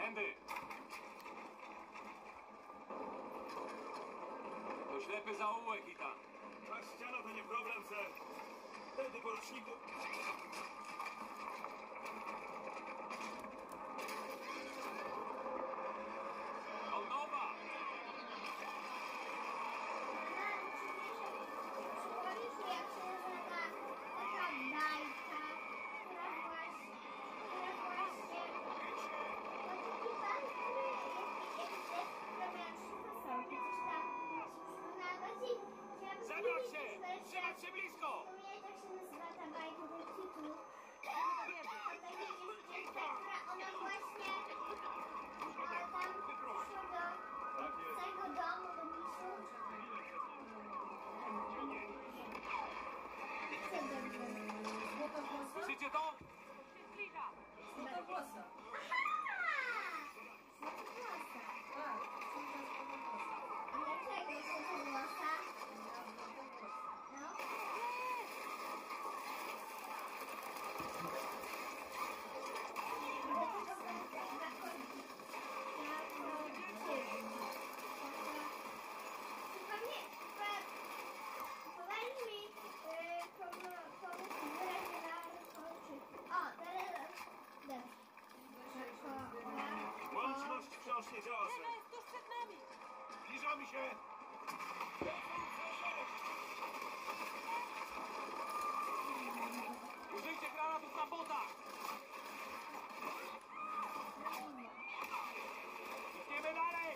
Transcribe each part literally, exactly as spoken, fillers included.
Tędy! To ślepy zaułek i tam. Ta ściana to nie problem, ser. Tędy, poruczniku. Od nowa! Przypomnieliśmy, jak się nazywa taka bajka, która właśnie, która właśnie, to taki pan, który jakiś deszcz, która miała trzy fasolki, coś tam się przypominawać i chciałabym Zebrać powiedzieć, się! że- Trzymać się blisko! Wspomnieć, jak się nazywa ta bajka, ten tytuł. O takiej dziewczynce, która ona właśnie a tam przyszła do całego domu, do misu. Co dobrze? Złotowłosa? Słyszycie to? Złotowłosa. Aha! Złotowłosa. Tak, córka złotowłosa. A dlaczego złotowłosa? Ja złotowłosa. No. Łączność wciąż nie działa, ser. Jest tuż przed nami! Zbliżamy się. Użyjcie granatów na botach! Idziemy dalej!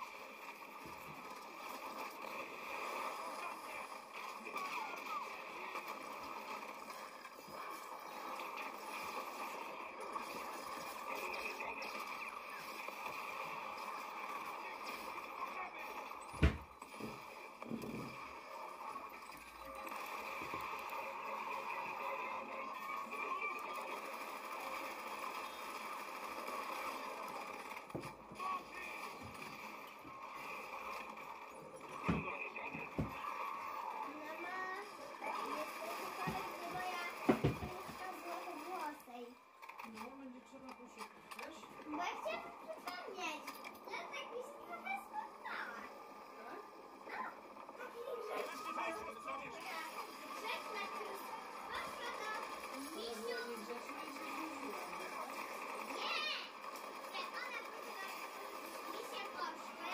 No, będzie trzeba poszukać, wiesz? Bo ja chciałam przypomnieć, że tak mi się trochę spotkała. Tak? No, taki grzeczny. Grzeczna krus. Poszła do misiu. Była niegrzeczna i się znudziła. Nie! Nie, one poszły do misia poszły.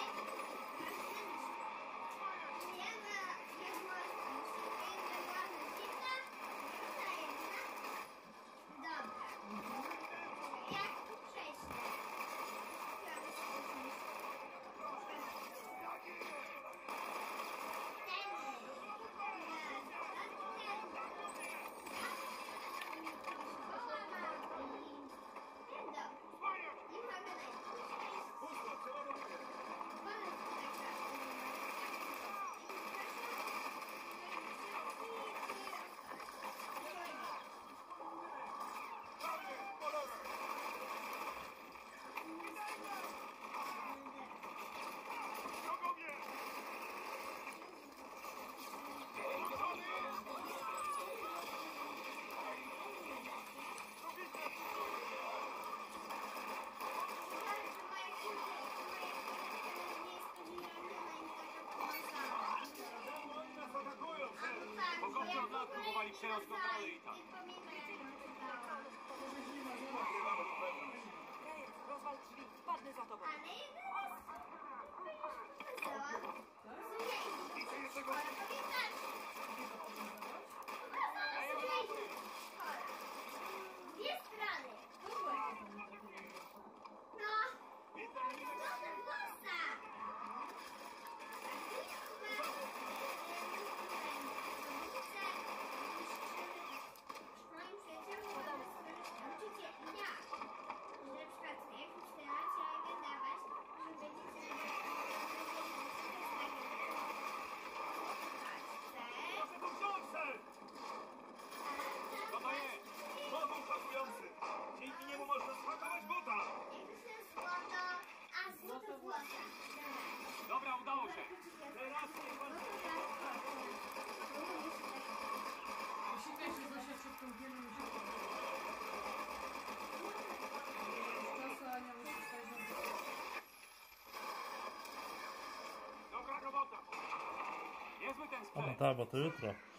Jedna, jedna, jedna była nożyca, druga jedna. Dobra. Jak tu przejść? Pusto, przeładowuję. Prawie, kolorem. Wrogowie! Gotowy? Robicie! Oni nas atakują, ser. Bogowcy od lat próbowali przejąć kontrolę i tak. Nagrywamy to wewnątrz. Rozwal drzwi, spadnę za tobą. Ale jeden raz pokazałam. Widzę jeszcze go. Dwie strony. No, złota włosa. Niezły ten A no sprzęt. tak, bo to jutro.